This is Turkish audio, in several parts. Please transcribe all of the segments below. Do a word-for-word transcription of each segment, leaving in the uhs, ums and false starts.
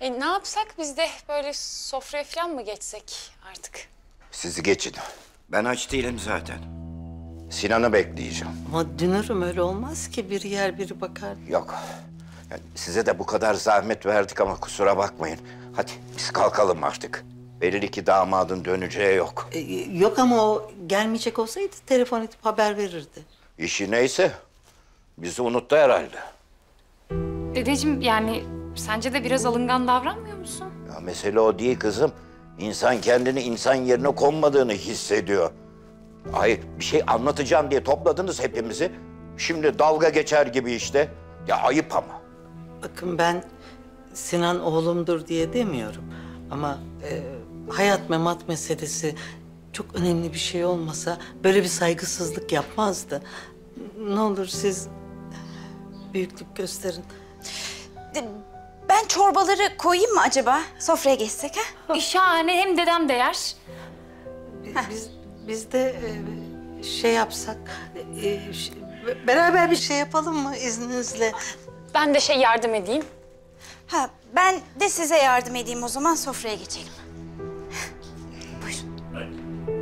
E, ne yapsak biz de böyle sofraya falan mı geçsek artık? Sizi geçin. Ben aç değilim zaten. Sinan'ı bekleyeceğim. Ama Dünür'üm öyle olmaz ki. Biri yer biri bakar. Yok. Yani size de bu kadar zahmet verdik ama kusura bakmayın. Hadi biz kalkalım artık. Belli ki damadın döneceği yok. Ee, yok ama o gelmeyecek olsaydı telefon edip haber verirdi. İşi neyse bizi unuttu herhalde. Dedeciğim yani sence de biraz alıngan davranmıyor musun? Ya mesele o değil kızım. İnsan kendini insan yerine konmadığını hissediyor. Hayır, bir şey anlatacağım diye topladınız hepimizi. Şimdi dalga geçer gibi işte. Ya ayıp ama. Bakın ben Sinan oğlumdur diye demiyorum. Ama e, hayat memat meselesi çok önemli bir şey olmasa böyle bir saygısızlık yapmazdı. Ne olur siz büyüklük gösterin. Ben çorbaları koyayım mı acaba? Sofraya geçsek ha? Şahane, hem dedem de yer. Biz biz de e, şey yapsak, e, ş- beraber bir şey yapalım mı izninizle? Ben de şey yardım edeyim. Ha, ben de size yardım edeyim o zaman, sofraya geçelim. Buyurun.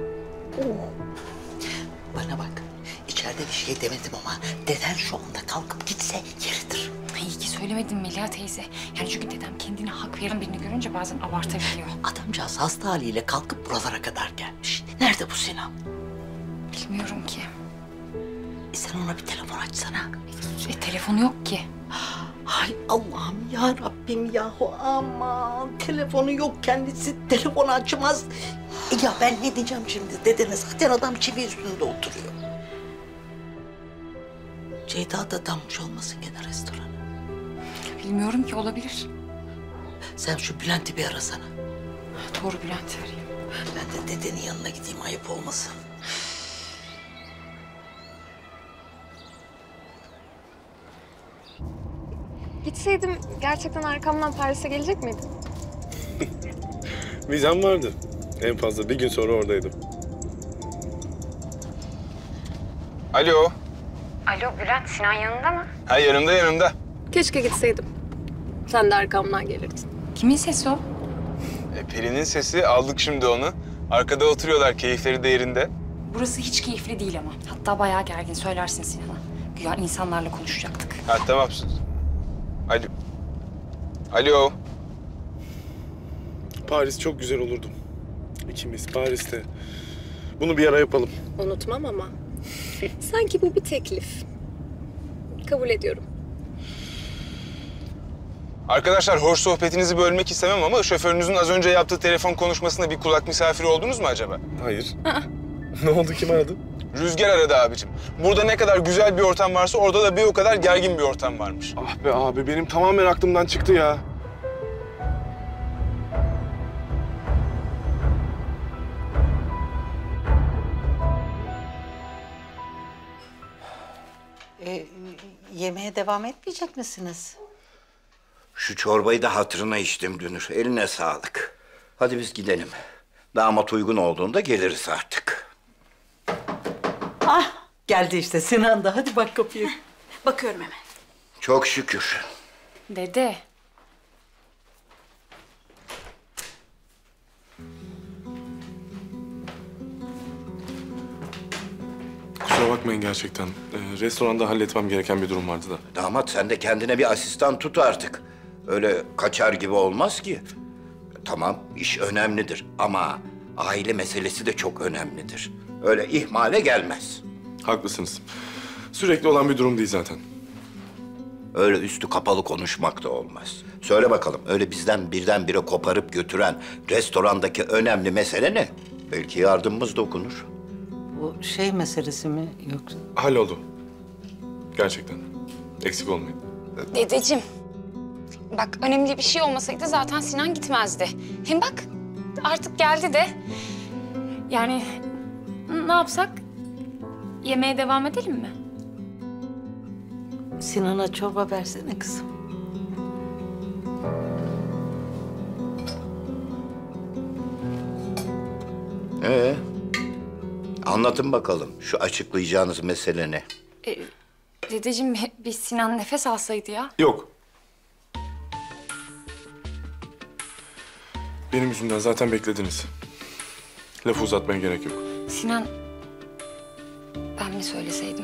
Bana bak, içeride bir şey demedim ama deden şu anda kalkıp gitse yeridir. İyi ki söylemedin Melia teyze. Yani çünkü dedem kendine hak veren birini görünce bazen abartabiliyor. Adamcağız hasta haliyle kalkıp buralara kadar gelmiş. Nerede bu Sinan? Bilmiyorum ki. E sen ona bir telefon açsana. E, telefonu yok ki. Ay Allah'ım ya Rabbim yahu aman. Telefonu yok kendisi, telefonu açmaz. E ya ben ne diyeceğim şimdi? Dedene zaten adam çivi üstünde oturuyor. Ceyda da dammış olmasın gene restorana. Bilmiyorum ki, olabilir. Sen şu Bülent'i bir arasana. Doğru, Bülent'i arayayım. Ben de dedenin yanına gideyim, ayıp olmasın. Gitseydim gerçekten arkamdan Paris'e gelecek miydin? Vizem vardı. En fazla bir gün sonra oradaydım. Alo. Alo Bülent, Sinan yanında mı? Ha, yanımda yanımda. Keşke gitseydim. Sen de arkamdan gelirdin. Kimin sesi o? E, Peri'nin sesi, aldık şimdi onu. Arkada oturuyorlar, keyifleri de yerinde. Burası hiç keyifli değil ama. Hatta bayağı gergin, söylersin Sinan'a. Güya insanlarla konuşacaktık. Ha tamam. Alo. Alo. Paris çok güzel olurdu. İkimiz Paris'te. Bunu bir ara yapalım. Unutmam ama. Sanki bu bir teklif. Kabul ediyorum. Arkadaşlar, hoş sohbetinizi bölmek istemem ama şoförünüzün az önce yaptığı telefon konuşmasında bir kulak misafiri oldunuz mu acaba? Hayır. Ne oldu, kim aradı? Rüzgar aradı abicim. Burada ne kadar güzel bir ortam varsa orada da bir o kadar gergin bir ortam varmış. Ah be abi, benim tamamen aklımdan çıktı ya. E, yemeğe devam etmeyecek misiniz? Şu çorbayı da hatırına içtim Dünür. Eline sağlık. Hadi biz gidelim. Damat uygun olduğunda geliriz artık. Ah geldi işte Sinan da. Hadi bak kapıyı. Bakıyorum hemen. Çok şükür. Dede. Kusura bakmayın gerçekten. Ee, restoranda halletmem gereken bir durum vardı da. Damat sen de kendine bir asistan tut artık. Öyle kaçar gibi olmaz ki. Tamam, iş önemlidir ama aile meselesi de çok önemlidir. Öyle ihmale gelmez. Haklısınız. Sürekli olan bir durum değil zaten. Öyle üstü kapalı konuşmak da olmaz. Söyle bakalım, öyle bizden birdenbire koparıp götüren restorandaki önemli mesele ne? Belki yardımımız dokunur. Bu şey meselesi mi yoksa? Halloldu. Gerçekten. Eksik olmayın. Dedeciğim. Bak, önemli bir şey olmasaydı zaten Sinan gitmezdi. Hem bak artık geldi de. Yani ne yapsak? Yemeğe devam edelim mi? Sinan'a çorba versene kızım. Ee, anlatın bakalım şu açıklayacağınız mesele ne? Ee, dedeciğim bir Sinan nefes alsaydı ya. Yok. Benim yüzümden zaten beklediniz. Lafı uzatmaya gerek yok. Sinan, ben mi söyleseydim?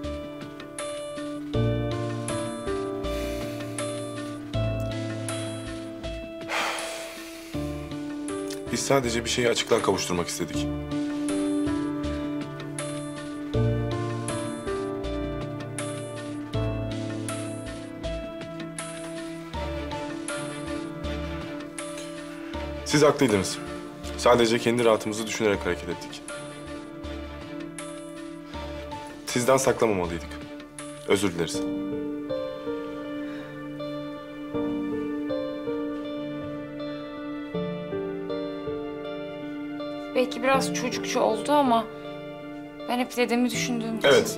Biz sadece bir şeyi açıklığa kavuşturmak istedik. Siz haklıydınız. Sadece kendi rahatımızı düşünerek hareket ettik. Sizden saklamamalıydık. Özür dileriz. Belki biraz çocukça oldu ama ben hep dedemi düşündüğüm için. Evet.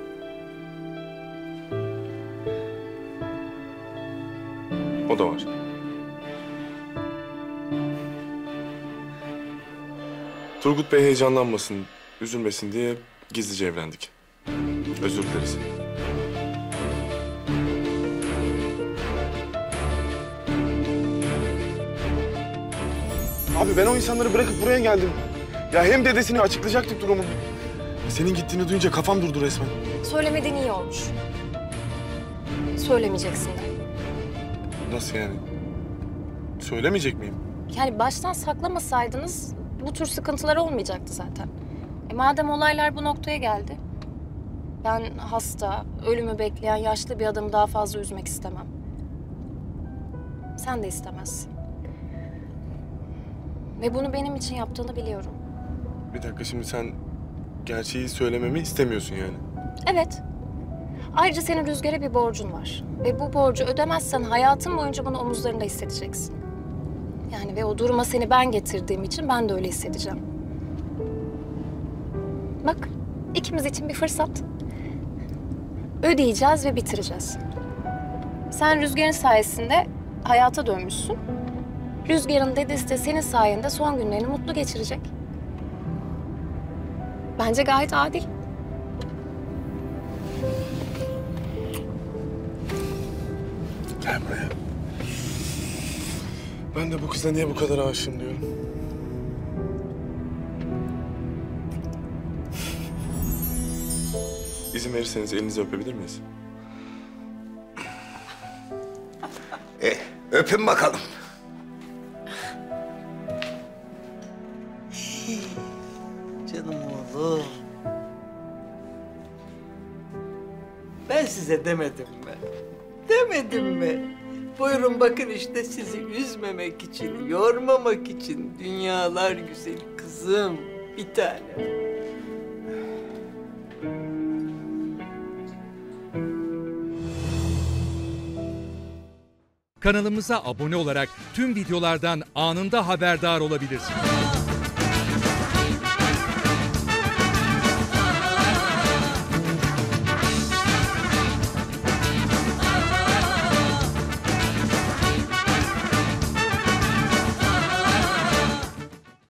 O da var. Turgut Bey heyecanlanmasın, üzülmesin diye gizlice evlendik. Özür dileriz. Abi ben o insanları bırakıp buraya geldim. Ya hem dedesini açıklayacaktık durumu. Senin gittiğini duyunca kafam durdu resmen. Söylemediğin iyi olmuş. Söylemeyeceksin de. Nasıl yani? Söylemeyecek miyim? Yani baştan saklamasaydınız bu tür sıkıntılar olmayacaktı zaten. E madem olaylar bu noktaya geldi. Ben hasta, ölümü bekleyen yaşlı bir adamı daha fazla üzmek istemem. Sen de istemezsin. Ve bunu benim için yaptığını biliyorum. Bir dakika, şimdi sen gerçeği söylememi istemiyorsun yani. Evet. Ayrıca senin Rüzgar'a bir borcun var. Ve bu borcu ödemezsen hayatın boyunca bunu omuzlarında hissedeceksin. Yani ve o duruma seni ben getirdiğim için ben de öyle hissedeceğim. Bak, ikimiz için bir fırsat. Ödeyeceğiz ve bitireceğiz. Sen Rüzgar'ın sayesinde hayata dönmüşsün. Rüzgar'ın dedesi de senin sayende son günlerini mutlu geçirecek. Bence gayet adil. Gel buraya. Ben de bu kıza niye bu kadar aşığım diyorum. İzin verirseniz elinizi öpebilir miyiz? E, öpün bakalım. Canım oğlum. Ben size demedim mi? Demedim mi? Buyurun bakın işte sizi üzmemek için, yormamak için dünyalar güzeli kızım. Bir tane. Kanalımıza abone olarak tüm videolardan anında haberdar olabilirsiniz.